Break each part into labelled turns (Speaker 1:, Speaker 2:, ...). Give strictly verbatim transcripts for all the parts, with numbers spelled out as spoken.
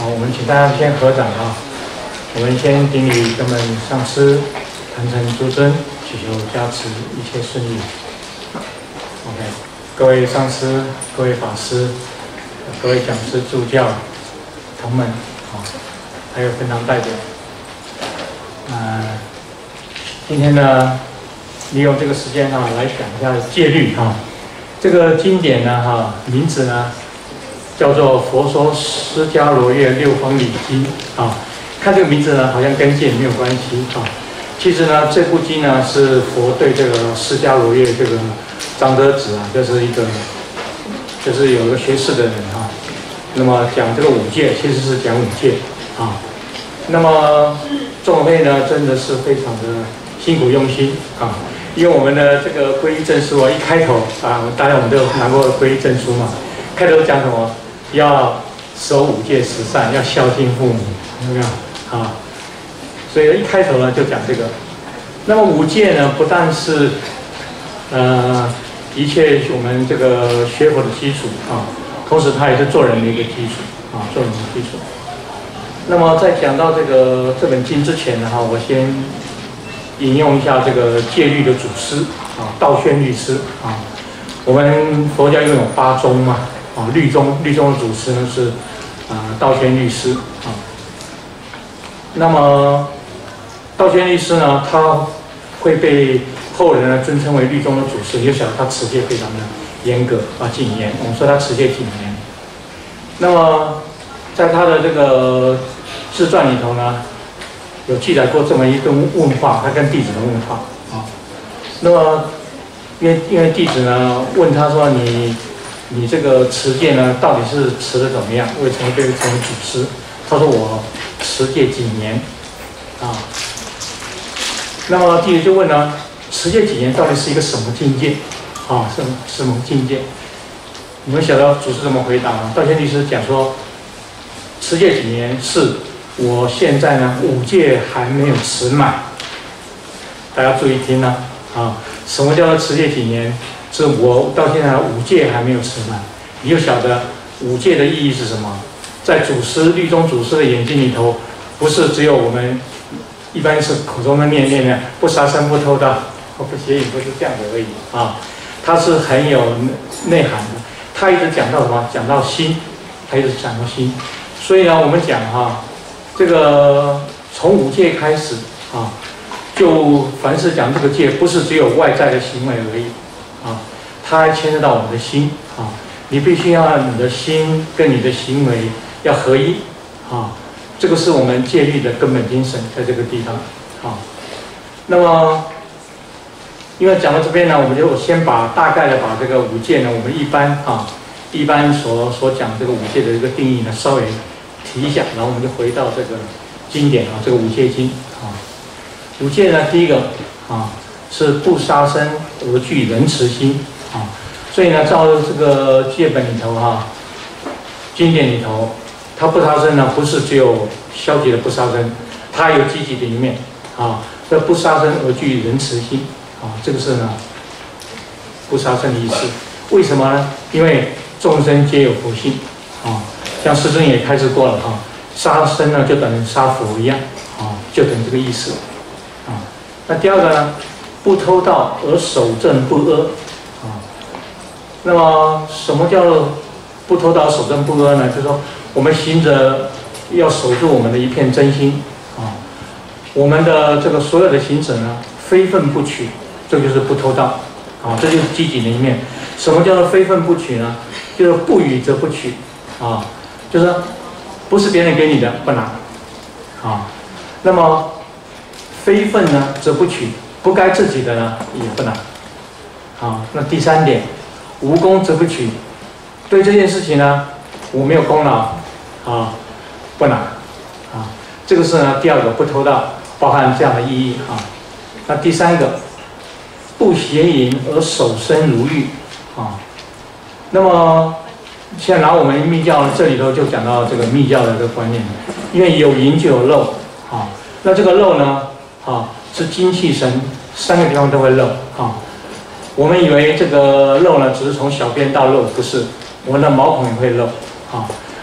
Speaker 1: 我们请大家先合掌啊。我们先顶礼根本上师，坛城诸尊，祈求加持，一切顺利。OK， 各位上师、各位法师、各位讲师、助教、同门啊，还有分堂代表。呃，今天呢，利用这个时间哈、啊，来讲一下戒律哈、啊。这个经典呢哈、啊，名字呢叫做《佛说释迦罗越六方礼经》啊。看这个名字呢，好像跟戒没有关系啊。其实呢，这部经呢是佛对这个释迦罗越这个长者子啊，就是一个就是有一个学士的人啊。那么讲这个五戒，其实是讲五戒啊。那么众会呢，真的是非常的辛苦用心啊。因为我们的这个皈依证书啊，一开头啊，大家我们都有拿过皈依证书嘛，开头讲什么？要守五戒十善，要孝敬父母，有没有？啊，所以一开头呢就讲这个。那么五戒呢，不但是呃一切我们这个学佛的基础啊，同时它也是做人的一个基础啊，做人的基础。那么在讲到这个这本经之前呢，哈，我先引用一下这个戒律的祖师啊，道宣律师啊。我们佛教拥有八宗嘛，啊，律宗律宗的祖师呢是啊道宣律师啊。那么，道宣律师呢，他会被后人呢尊称为律宗的祖师。你就晓得他持戒非常的严格啊，谨严。我们说他持戒谨严。那么，在他的这个自传里头呢，有记载过这么一个问话，他跟弟子的问话啊。那么，因为因为弟子呢问他说你你这个持戒呢，到底是持的怎么样？为什么被称为祖师？他说我持戒谨严啊。那么弟子就问呢，持戒谨严到底是一个什么境界啊？什么什么境界？你们晓得祖师怎么回答吗？道宣律师讲说，持戒谨严是我现在呢五戒还没有持满。大家注意听呢啊，什么叫做持戒谨严？是我到现在五戒还没有持满。你就晓得五戒的意义是什么？在祖师律宗祖师的眼睛里头，不是只有我们一般是口中的念念呢，不杀生、不偷盗、不邪淫，不是这样子而已啊。它是很有内涵的。他一直讲到什么？讲到心，他一直讲到心。所以呢，我们讲哈、啊，这个从五戒开始啊，就凡是讲这个戒，不是只有外在的行为而已啊，它还牵涉到我们的心啊。你必须要让你的心跟你的行为要合一啊，这个是我们戒律的根本精神，在这个地方啊。那么，因为讲到这边呢，我们就先把大概的把这个五戒呢，我们一般啊，一般所所讲这个五戒的一个定义呢，稍微提一下，然后我们就回到这个经典啊，这个五戒经啊。五戒呢，第一个啊是不杀生而具仁慈心啊。所以呢，照这个戒本里头哈、啊，经典里头，它不杀生呢，不是只有消极的不杀生，它有积极的一面啊。这不杀生而具仁慈心啊，这个是呢不杀生的意思。为什么呢？因为众生皆有佛性啊，像师尊也开示过了哈、啊，杀生呢就等于杀佛一样啊，就等这个意思啊。那第二个呢，不偷盗而守正不阿。那么，什么叫做不偷盗、守正不阿呢？就是说，我们行者要守住我们的一片真心啊，我们的这个所有的行者呢，非分不取，这就是不偷盗啊，这就是积极的一面。什么叫做非分不取呢？就是不与则不取啊，就是说不是别人给你的不拿啊。那么非分呢则不取，不该自己的呢也不拿啊。那第三点。无功则不取，对这件事情呢，我没有功劳啊，不拿啊。这个是呢第二个不偷盗，包含这样的意义啊。那第三个，不邪淫而守身如玉啊。那么现在拿我们密教这里头就讲到这个密教的这个观念，因为有淫就有漏啊。那这个漏呢啊是精气神三个地方都会漏啊。我们以为这个漏呢，只是从小便到漏，不是，我们的毛孔也会漏啊。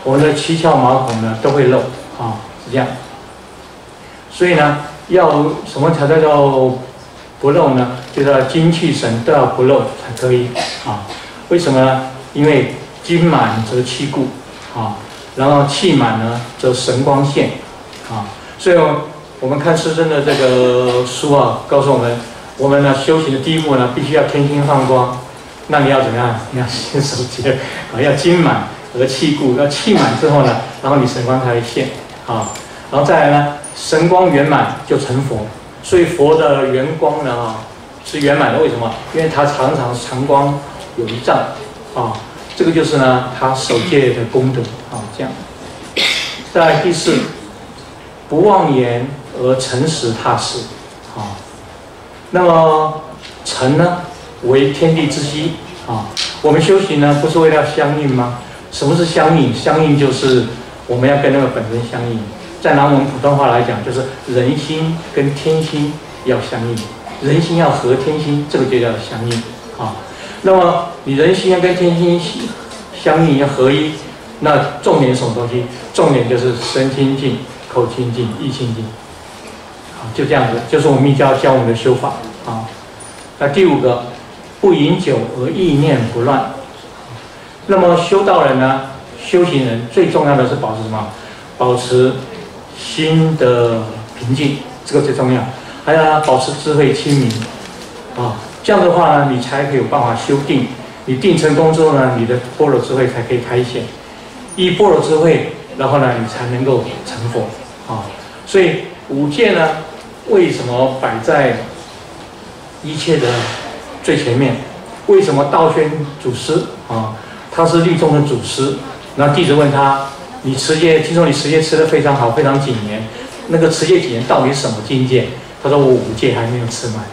Speaker 1: 我们的七窍毛孔呢都会漏啊，是这样。所以呢，要什么才叫做不漏呢？就是要精气神都要不漏才可以啊。为什么呢？因为精满则气固啊，然后气满呢则神光现啊。所以我们看师尊的这个书啊，告诉我们，我们呢修行的第一步呢，必须要天心放光。那你要怎么样？你要先守节啊，要精满而气固。要气满之后呢，然后你神光才会现啊。然后再来呢，神光圆满就成佛。所以佛的圆光呢啊是圆满的，为什么？因为它常常常光有一丈啊。这个就是呢，他守戒的功德啊，这样。再来第四，不妄言而诚实踏实啊。那么诚呢？为天地之基啊！我们修行呢，不是为了相应吗？什么是相应？相应就是我们要跟那个本身相应。再拿我们普通话来讲，就是人心跟天心要相应，人心要合天心，这个就叫相应啊。那么你人心要跟天心相应要合一，那重点是什么东西？重点就是身清净、口清净、意清净。啊，就这样子，就是我们密教教我们的修法啊。那第五个。不饮酒而意念不乱。那么修道人呢，修行人最重要的是保持什么？保持心的平静，这个最重要。还有呢，保持智慧清明啊，这样的话呢，你才可以有办法修定。你定成功之后呢，你的般若智慧才可以开显。依般若智慧，然后呢，你才能够成佛啊。所以五戒呢，为什么摆在一切的最前面？为什么道宣祖师啊，他是律宗的祖师？然后弟子问他：“你持戒，听说你持戒持得非常好，非常谨严。那个持戒谨严到底是什么境界？”他说：“我五戒还没有持满。”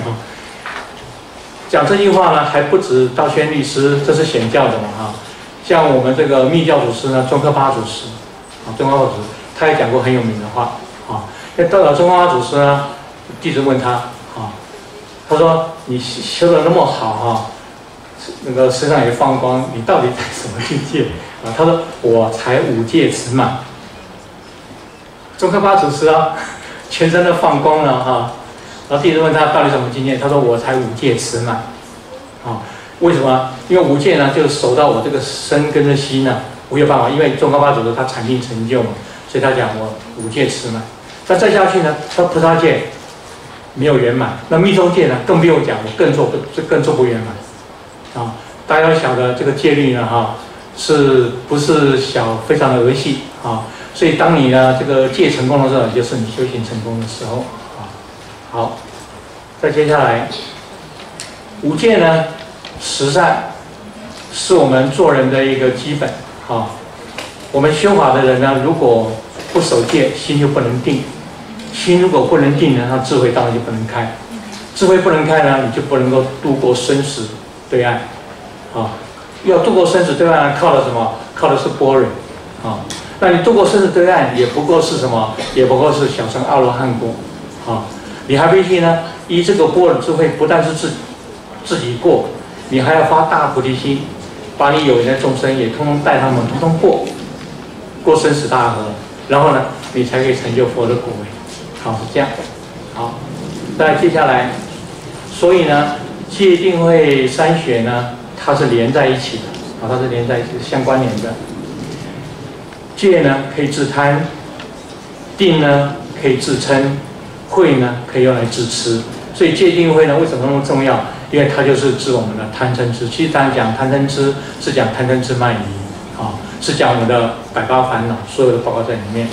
Speaker 1: 讲这句话呢，还不止道宣律师，这是显教的嘛哈。像我们这个密教祖师呢，宗喀巴祖师啊，宗喀巴祖师他也讲过很有名的话啊。那到了宗喀巴祖师呢，弟子问他啊。他说：“你修得那么好哈，那个身上也放光，你到底在什么境界啊？”他说：“我才五戒持满。”宗喀巴祖师啊，全身都放光了哈。然后弟子问他到底什么境界，他说：“我才五戒持满。”啊，为什么？因为五戒呢，就守到我这个身跟着心呢，我有办法。因为宗喀巴祖师他禅定成就嘛，所以他讲我五戒持满。那再下去呢，他菩萨戒没有圆满，那密宗戒呢更不用讲，我更做不更做不圆满啊！大家要晓得这个戒律呢，哈，是不是小非常的儿戏啊？所以当你呢这个戒成功的时候，就是你修行成功的时候啊。好，再接下来，五戒呢，十善是我们做人的一个基本啊。我们修法的人呢，如果不守戒，心就不能定。心如果不能定呢，那智慧当然就不能开。智慧不能开呢，你就不能够度过生死对岸。啊，要度过生死对岸，靠的什么？靠的是般若。啊，那你度过生死对岸，也不过是什么？也不过是小乘阿罗汉果。啊，你还必须呢，依这个般若智慧，不但是自自己过，你还要发大菩提心，把你有缘的众生也通通带他们通通过，过生死大河，然后呢，你才可以成就佛的果位。好，是这样。好，再接下来，所以呢，戒定慧三学呢，它是连在一起的，啊，它是连在一起的，相关联的。戒呢可以治贪，定呢可以治嗔，慧呢可以用来治痴。所以戒定慧呢为什么那么重要？因为它就是治我们的贪嗔痴。其实当然讲贪嗔痴是讲贪嗔痴慢疑，啊，是讲我们的百八烦恼，所有的包括在里面。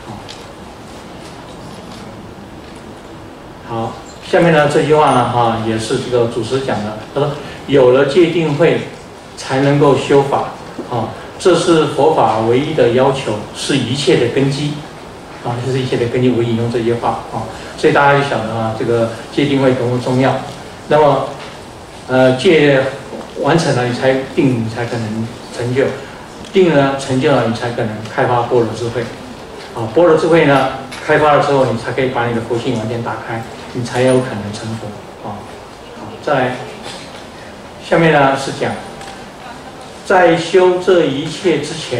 Speaker 1: 好，下面呢这句话呢，哈，也是这个祖师讲的。他说，有了戒定慧，才能够修法，啊，这是佛法唯一的要求，是一切的根基，啊，这是一切的根基。我引用这句话，啊，所以大家就晓得啊，这个戒定慧多么重要。那么，呃，戒完成了，你才定，你才可能成就；定呢，成就了，你才可能开发般若智慧。啊，般若智慧呢，开发了之后，你才可以把你的佛性完全打开。你才有可能成佛啊！好，再来，下面呢是讲，在修这一切之前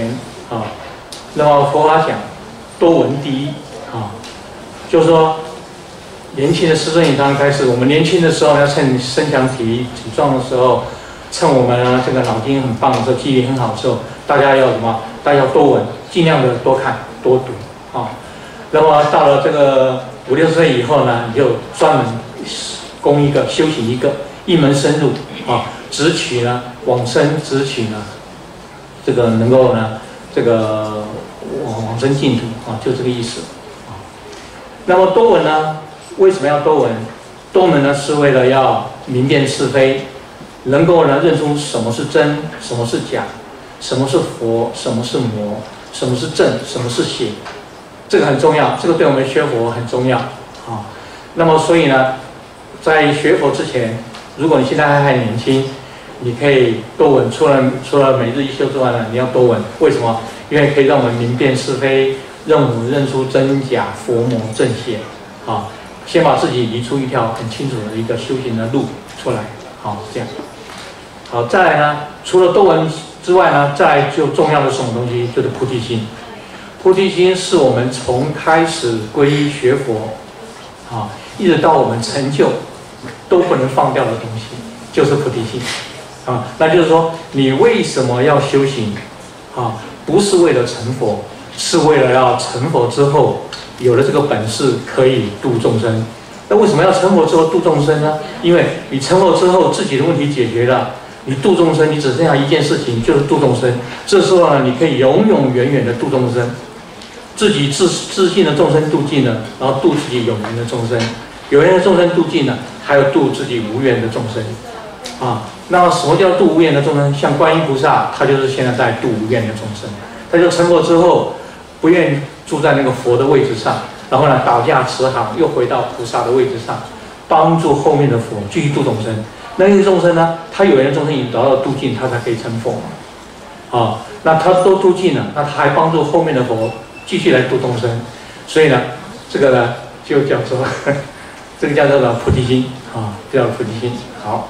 Speaker 1: 啊。那么佛法讲多闻第一啊，就是说年轻的师尊也刚开始，我们年轻的时候要趁身强体体壮的时候，趁我们啊这个脑筋很棒的时候，记忆力很好的时候，大家要什么？大家要多闻，尽量的多看多读啊。那么到了这个五六十岁以后呢，你就专门攻一个修行一个一门深入啊，直取呢往生，直取呢这个能够呢这个往往生净土啊，就这个意思啊。那么多闻呢，为什么要多闻？多闻呢是为了要明辨是非，能够呢认出什么是真，什么是假，什么是佛，什么是魔，什么是正，什么是邪。这个很重要，这个对我们学佛很重要啊。那么所以呢，在学佛之前，如果你现在还很年轻，你可以多闻，除了除了每日一修之外呢，你要多闻。为什么？因为可以让我们明辨是非，让我们认出真假、佛魔、正邪啊。先把自己移出一条很清楚的一个修行的路出来，好，是这样。好，再来呢，除了多闻之外呢，再来就重要的什么东西，就是菩提心。菩提心是我们从开始皈依学佛，啊，一直到我们成就，都不能放掉的东西，就是菩提心，啊，那就是说，你为什么要修行？啊，不是为了成佛，是为了要成佛之后，有了这个本事可以度众生。那为什么要成佛之后度众生呢？因为你成佛之后，自己的问题解决了。你度众生，你只剩下一件事情，就是度众生。这时候呢，你可以永永远远的度众生，自己自自信的众生度尽了，然后度自己有缘的众生，有缘的众生度尽了，还有度自己无缘的众生。啊，那什么叫度无缘的众生？像观音菩萨，他就是现在在度无缘的众生。他就成佛之后，不愿意住在那个佛的位置上，然后呢，倒驾慈航，又回到菩萨的位置上，帮助后面的佛继续度众生。那些众生呢，他有缘的众生已经得到度尽，他才可以成佛嘛。啊，那他都度尽了，那他还帮助后面的佛继续来度众生，所以呢，这个呢就叫做这个叫做呢菩提心啊，叫菩提心。好，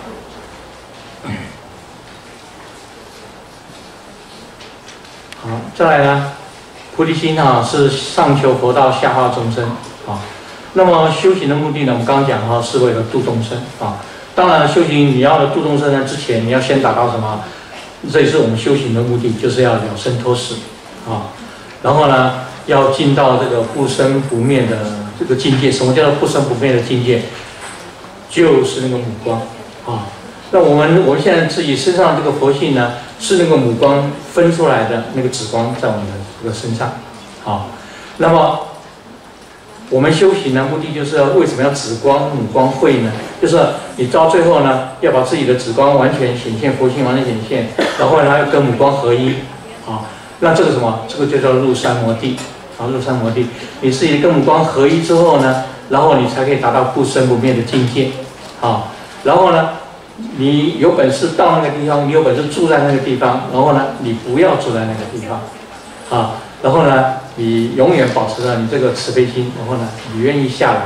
Speaker 1: 好，再来呢，菩提心啊是上求佛道，下化众生啊。那么修行的目的呢，我们刚刚讲哈，是为了度众生啊。当然，修行你要度众生呢之前，你要先达到什么？这也是我们修行的目的，就是要了生脱死啊。然后呢，要进到这个不生不灭的这个境界。什么叫做不生不灭的境界？就是那个母光啊。那我们我们现在自己身上这个佛性呢，是那个母光分出来的那个紫光在我们的这个身上啊。那么我们修行的目的就是要为什么要紫光母光会呢？就是你到最后呢，要把自己的紫光完全显现，佛性完全显现，然后呢要跟母光合一啊。那这个什么？这个就叫入三摩地啊，入三摩地。你自己跟母光合一之后呢，然后你才可以达到不生不灭的境界啊。然后呢，你有本事到那个地方，你有本事住在那个地方，然后呢，你不要住在那个地方啊。然后呢，你永远保持着你这个慈悲心，然后呢，你愿意下来，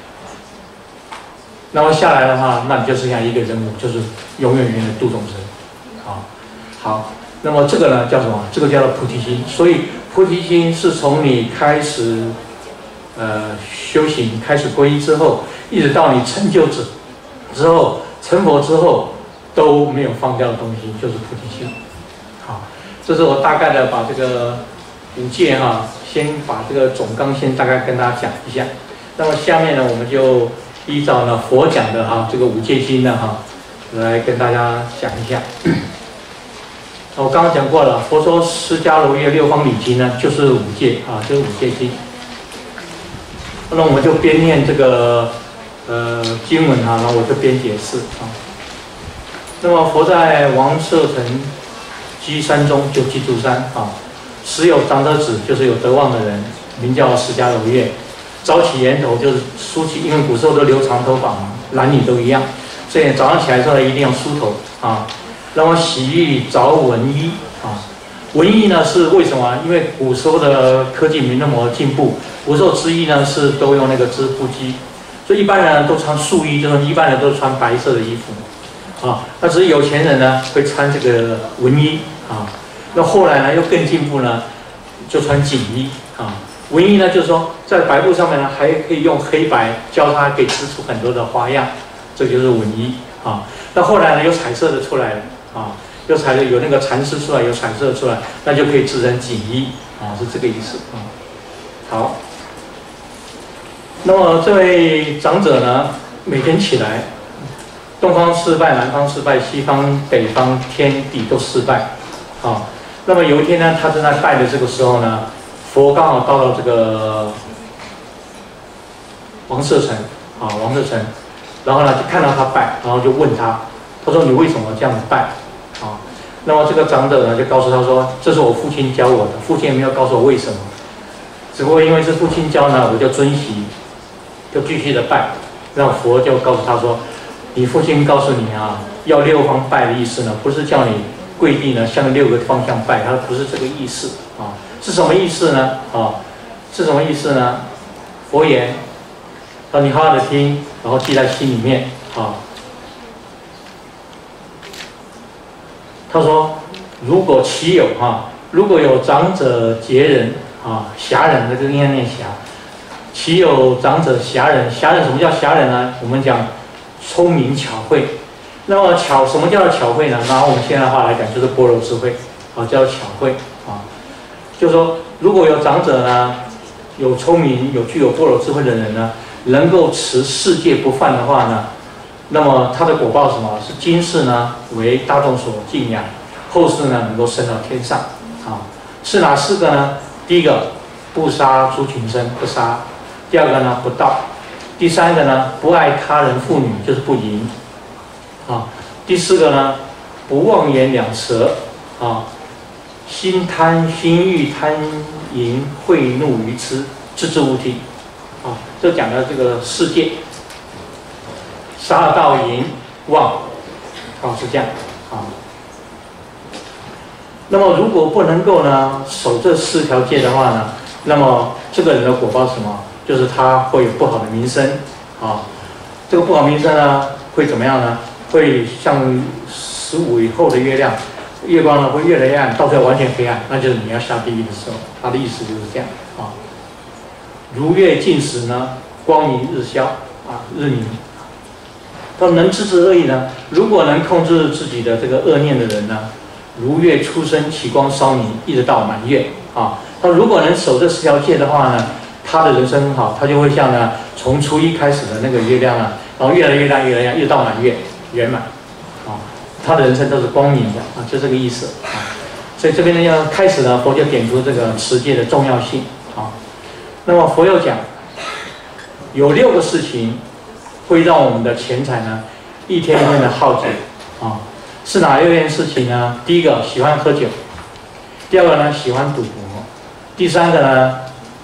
Speaker 1: 然后下来的话，那你就剩下一个任务，就是永远永远的度众生，啊，好，那么这个呢叫什么？这个叫做菩提心。所以菩提心是从你开始，呃，修行开始皈依之后，一直到你成就之之后成佛之后都没有放掉的东西，就是菩提心。好，这是我大概的把这个五戒哈，先把这个总纲先大概跟大家讲一下。那么下面呢，我们就依照呢佛讲的哈这个五戒经呢哈，来跟大家讲一下。我刚刚讲过了，佛说释迦牟尼的六方礼经呢，就是五戒啊，就是五戒经。那我们就边念这个呃经文啊，然后我就边解释啊。那么佛在王舍城居山中，就居住山啊。时有长者子，就是有德望的人，名叫释迦牟尼。早起檐头，就是梳起，因为古时候都留长头发嘛，男女都一样，所以早上起来之后一定要梳头啊。然后洗浴着文衣啊，文衣呢是为什么？因为古时候的科技没那么进步，古时候织衣呢是都用那个织布机，所以一般人都穿素衣，就是一般人都穿白色的衣服啊。那只是有钱人呢会穿这个文衣啊。那后来呢又更进步呢， 就穿锦衣啊。文衣呢，就是说在白布上面呢，还可以用黑白交叉，可以织出很多的花样，这就是文衣啊。那后来呢，有彩色的出来了啊，有彩的有那个蚕丝出来，有彩色出来，那就可以织成锦衣啊，是这个意思啊。好，那么这位长者呢，每天起来，东方四拜，南方四拜，西方、北方、天地都四拜啊。那么有一天呢，他正在拜的这个时候呢，佛刚好到了这个王舍城啊，王舍城，然后呢就看到他拜，然后就问他，他说你为什么这样子拜啊？那么这个长者呢就告诉他说，这是我父亲教我的，父亲也没有告诉我为什么，只不过因为是父亲教呢，我就遵循，就继续的拜。让佛就告诉他说，你父亲告诉你啊，要六方拜的意思呢，不是叫你跪地呢向六个方向拜，他不是这个意思啊。是什么意思呢？啊，是什么意思呢？佛言，让你好好的听，然后记在心里面啊。他说，如果其有哈、啊，如果有长者劫人啊，侠人的这个应该念侠，其有长者侠人，侠人什么叫侠人呢？我们讲聪明巧慧。那么巧什么叫做巧慧呢？拿我们现在的话来讲，就是般若智慧啊，叫巧慧啊。就是说，如果有长者呢，有聪明、有具有般若智慧的人呢，能够持世界不犯的话呢，那么他的果报是什么？是今世呢为大众所敬仰，后世呢能够升到天上啊。是哪四个呢？第一个，不杀诸群生，不杀；第二个呢，不盗；第三个呢，不爱他人妇女，就是不淫啊；第四个呢，不妄言两舌啊。心贪、心欲、贪淫、恚怒、愚痴，置之无体。啊，这讲的这个世界，杀盗淫妄，啊是这样啊。那么如果不能够呢守这四条戒的话呢，那么这个人的果报是什么？就是他会有不好的名声啊。这个不好名声呢，会怎么样呢？会像十五以后的月亮。月光呢会越来越暗，到最后完全黑暗，那就是你要下地狱的时候。他的意思就是这样啊。如月尽时呢，光明日消啊，日明。他能制止恶意呢？如果能控制自己的这个恶念的人呢，如月初升，其光稍明，一直到满月啊。他如果能守这四条戒的话呢，他的人生很好，他就会像呢从初一开始的那个月亮啊，然后越来越亮，越来越亮，一直到满月圆满啊。他的人生都是光明的啊，就这个意思啊。所以这边呢，要开始呢，佛就点出这个持戒的重要性啊。那么佛又讲，有六个事情会让我们的钱财呢一天一天的耗尽啊。是哪六件事情呢？第一个喜欢喝酒，第二个呢喜欢赌博，第三个呢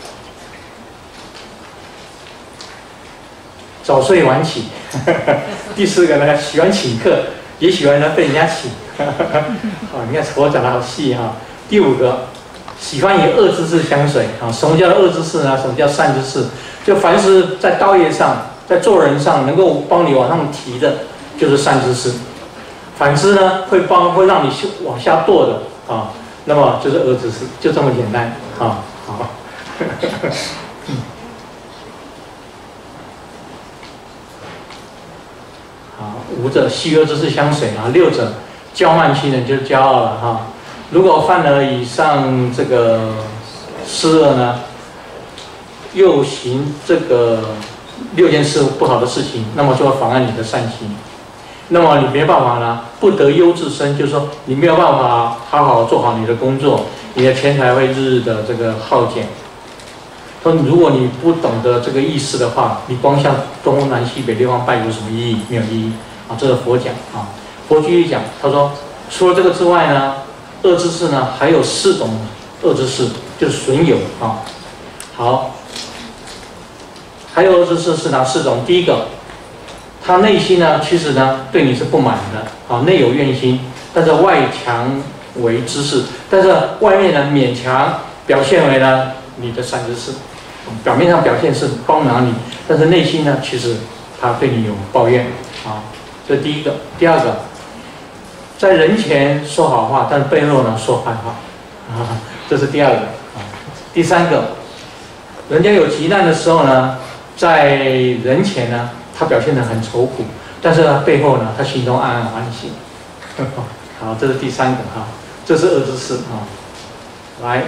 Speaker 1: 早睡晚起，第四个呢喜欢请客。也喜欢呢被人家请，好，你看佛讲的好细哈。第五个，喜欢以恶知识相随啊。什么叫恶知识呢？什么叫善知识？就凡是在道业上，在做人上能够帮你往上提的，就是善知识；反之呢，会帮会让你往下堕的啊，那么就是恶知识，就这么简单啊。好。啊，五者喜恶之事相随啊，六者骄慢心人就骄傲了哈。如果犯了以上这个施恶呢，又行这个六件事不好的事情，那么就会妨碍你的善行。那么你没办法呢，不得优自身，就是说你没有办法好好做好你的工作，你的钱财会日日的这个耗减。说如果你不懂得这个意思的话，你光向东南西北六方拜有什么意义？没有意义啊！这是佛讲啊。佛继续讲，他说除了这个之外呢，恶知识呢还有四种恶知识，就是损友啊。好，还有恶知识是哪四种？第一个，他内心呢其实呢对你是不满的啊，内有怨心，但是外强为知识，但是外面呢勉强表现为呢你的善知识。表面上表现是帮忙你，但是内心呢，其实他对你有抱怨啊。这是第一个。第二个，在人前说好话，但是背后呢说坏话啊，这是第二个啊。 第三个，人家有急难的时候呢，在人前呢，他表现得很愁苦，但是呢，背后呢，他心中暗暗欢喜。好，这是第三个哈，这是恶知识啊。来，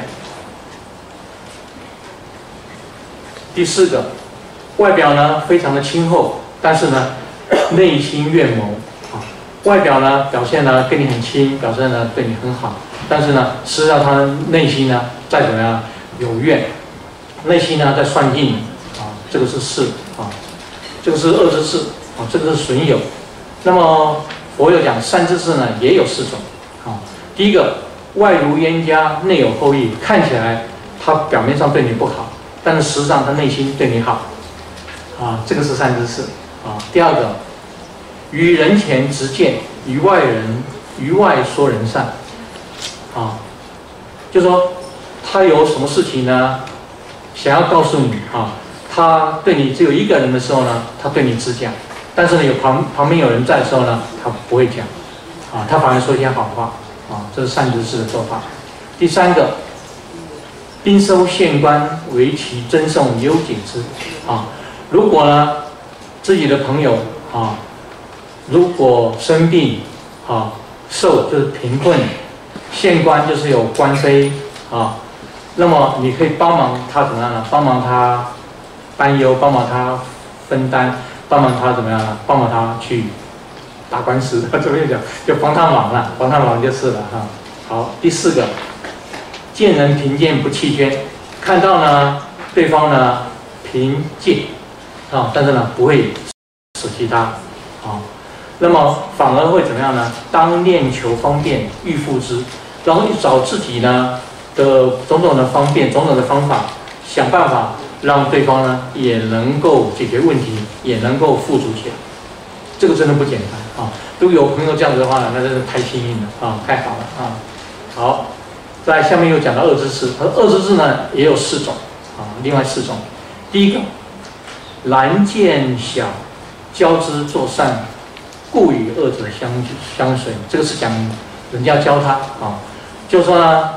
Speaker 1: 第四个，外表呢非常的亲厚，但是呢，内心怨谋啊。外表呢表现呢跟你很亲，表现呢对你很好，但是呢，事实上他内心呢再怎么样有怨，内心呢在算计啊，这个是事啊，这个是恶知识啊，这个是损友。那么佛有讲善知识呢也有四种啊，第一个外如冤家，内有后意，看起来他表面上对你不好，但是实际上他内心对你好啊，这个是善知识啊。第二个，于人前直谏，于外人于外说人善啊，就说他有什么事情呢，想要告诉你啊，他对你只有一个人的时候呢，他对你只讲，但是呢有旁旁边有人在的时候呢，他不会讲啊，他反而说一些好话啊，这是善知识的做法。第三个，宾收县官，为其赠送优解之啊，如果呢自己的朋友啊，如果生病啊，受就是贫困，县官就是有官非啊，那么你可以帮忙他怎么样呢？帮忙他担忧，帮忙他分担，帮忙他怎么样呢？帮忙他去打官司，怎么讲？就帮他忙了，帮他忙就是了哈。好，第四个，见人贫贱不弃捐，看到呢对方呢贫贱啊，但是呢不会舍弃他啊，那么反而会怎么样呢？当念求方便，欲复之，然后找自己呢的种种的方便，种种的方法，想办法让对方呢也能够解决问题，也能够富足起来。这个真的不简单啊！如果有朋友这样子的话呢，那真是太幸运了啊，太好了啊！好，在下面又讲到恶知识，而恶知识呢也有四种啊，另外四种。第一个，然见小，教之作善，故与恶者相相随。这个是讲人家教他啊，就说呢，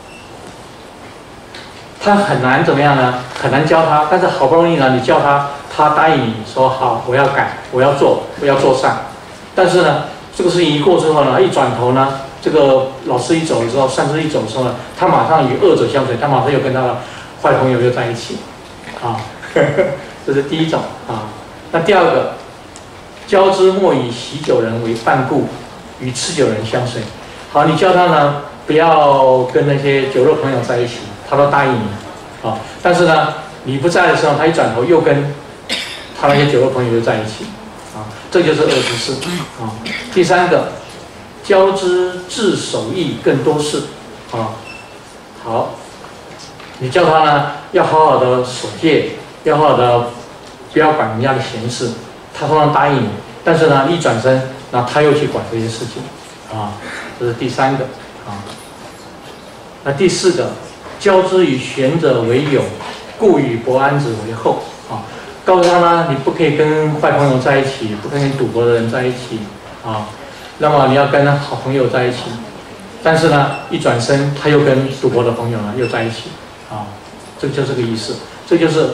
Speaker 1: 他很难怎么样呢？很难教他，但是好不容易呢，你教他，他答应你说好，我要改，我要做，我要做善。但是呢，这个事情一过之后呢，一转头呢，这个老师一走的时候，善知一走的时候呢，他马上与恶者相随，他马上又跟他的坏朋友又在一起，啊，这是第一种啊。那第二个，教之莫以喜酒人为伴故，与吃酒人相随。好，你教他呢，不要跟那些酒肉朋友在一起，他都答应你，啊，但是呢，你不在的时候，他一转头又跟他那些酒肉朋友又在一起，啊，这就是恶知识啊。第三个，教之自守义更多事，啊，好，你叫他呢要好好的守戒，要好好的不要管人家的闲事，他通常答应你，但是呢一转身，那他又去管这些事情，啊，这是第三个啊。那第四个，教之以贤者为友，故与博安者为后，啊，告诉他呢，你不可以跟坏朋友在一起，不可以跟赌博的人在一起，啊，那么你要跟好朋友在一起，但是呢，一转身他又跟赌博的朋友呢又在一起，啊，这就这个意思，这就是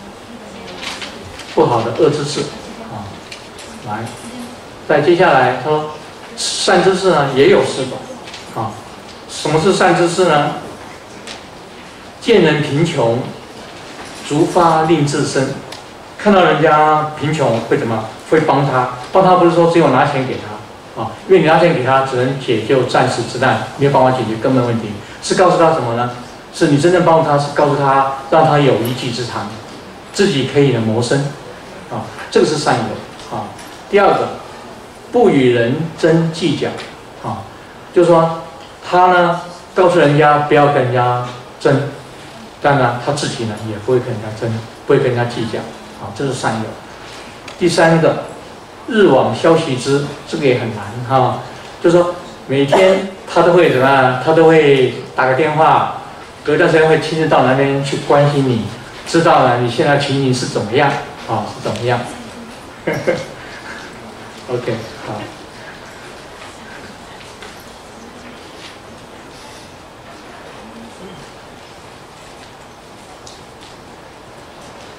Speaker 1: 不好的恶知识，啊，来，再接下来他说，善知识呢也有四种，啊，什么是善知识呢？见人贫穷，逐发令自身。看到人家贫穷会怎么？会帮他。帮他不是说只有拿钱给他啊，因为你拿钱给他，只能解救暂时之难，没有办法解决根本问题。是告诉他什么呢？是你真正帮他，是告诉他，让他有一技之长，自己可以的谋生啊，这个是善友啊。第二个，不与人争计较啊，就是说他呢告诉人家不要跟人家争。当然，他自己呢也不会跟人家争，不会跟人家计较，啊，这是善友。第三个，日往消息之，这个也很难哈、啊，就是说每天他都会怎么样？他都会打个电话，隔一段时间会亲自到那边去关心你，知道了你现在情形是怎么样，啊，是怎么样？OK， 好。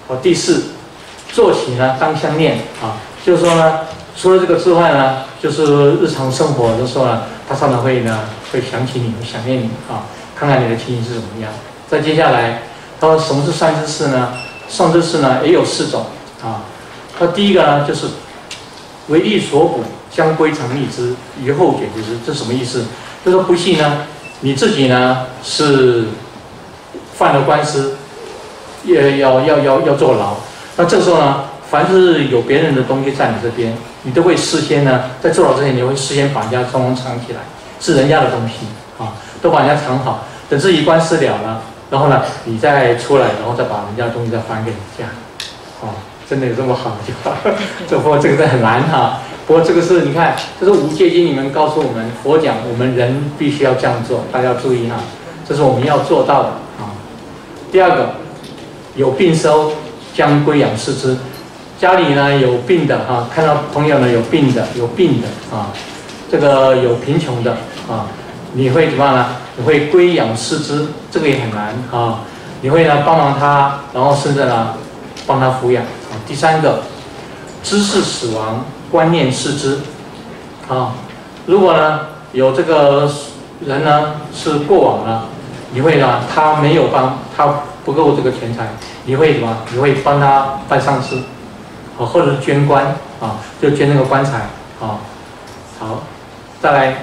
Speaker 1: 哦，第四，做起呢当相念啊，就是说呢，除了这个之外呢，就是日常生活的时候呢，他常常会呢会想起你，会想念你啊，看看你的情形是怎么样。再接下来，他说什么是善知识呢？善知识呢也有四种啊。他第一个呢就是为利所补，将归常立之，于后解决之。这什么意思？就是说不幸呢，你自己呢是犯了官司，也要要要要坐牢。那这时候呢，凡是有别人的东西在你这边，你都会事先呢，在坐牢之前，你会事先把人家通通藏起来，是人家的东西啊，都把人家藏好。等至于官司了了，然后呢，你再出来，然后再把人家的东西再还给人家，哦。真的有这么好就好，这不过这个是很难哈。不过这个是你看，这是无戒经里面告诉我们，佛讲我们人必须要这样做，大家要注意哈，这是我们要做到的啊。第二个，有病收，将归养视之。家里呢有病的哈，看到朋友呢有病的，有病的啊，这个有贫穷的啊，你会怎么样呢？你会归养视之，这个也很难啊。你会呢帮忙他，然后甚至呢帮他抚养。第三个，知是死亡，观念视之，啊，如果呢有这个人呢是过往了，你会呢他没有帮他不够这个钱财，你会什么？你会帮他办丧事，啊，或者是捐棺啊，就捐那个棺材啊。好，再来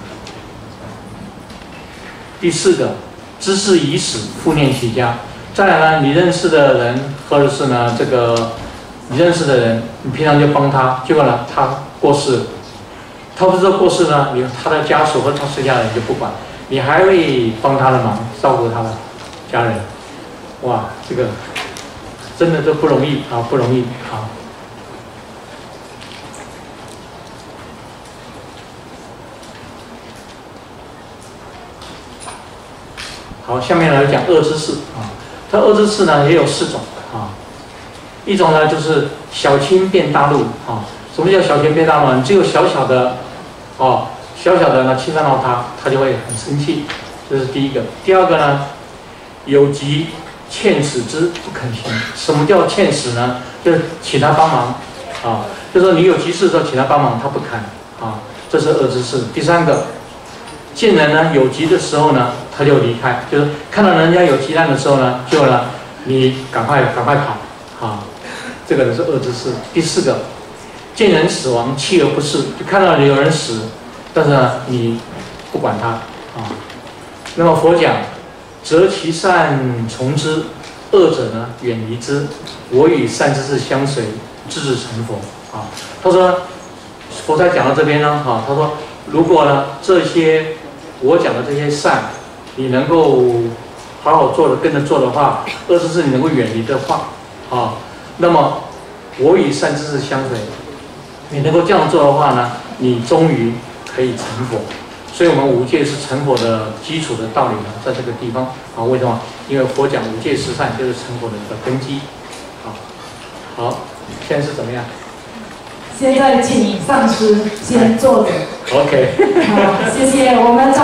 Speaker 1: 第四个，知是已死，复念其家。再来呢，你认识的人，或者是呢这个。你认识的人，你平常就帮他，结果呢，他过世，他不是说过世呢，你他的家属或他剩下的人就不管，你还会帮他的忙，照顾他的家人，哇，这个真的都不容易啊，不容易啊。好，下面来讲恶知识啊，这恶知识呢也有四种啊。一种呢就是小轻变大怒啊，什么叫小轻变大怒？你只有小小的，哦，小小的呢侵犯到他，他就会很生气，这是第一个。第二个呢，有急欠使之不肯行。什么叫欠使呢？就是请他帮忙啊，就是说你有急事的时候请他帮忙，他不肯啊，这是恶知识。第三个，见人呢有急的时候呢，他就离开，就是看到人家有急难的时候呢，就呢你赶快赶快跑啊。这个呢是恶知识。第四个，见人死亡锲而不视，就看到有人死，但是呢你不管他啊。那么佛讲，择其善从之，恶者呢远离之。我与善知识相随，自至成佛啊。他说，佛在讲到这边呢，哈，他说如果呢这些我讲的这些善，你能够好好做的跟着做的话，恶知识你能够远离的话啊。那么，我与善知识相随，你能够这样做的话呢，你终于可以成佛。所以，我们五戒是成佛的基础的道理呢，在这个地方啊。为什么？因为佛讲五戒十善就是成佛的一个根基。好，好，现在是怎么样？
Speaker 2: 现在请上师先坐着。
Speaker 1: OK。
Speaker 2: 好，谢谢我们掌。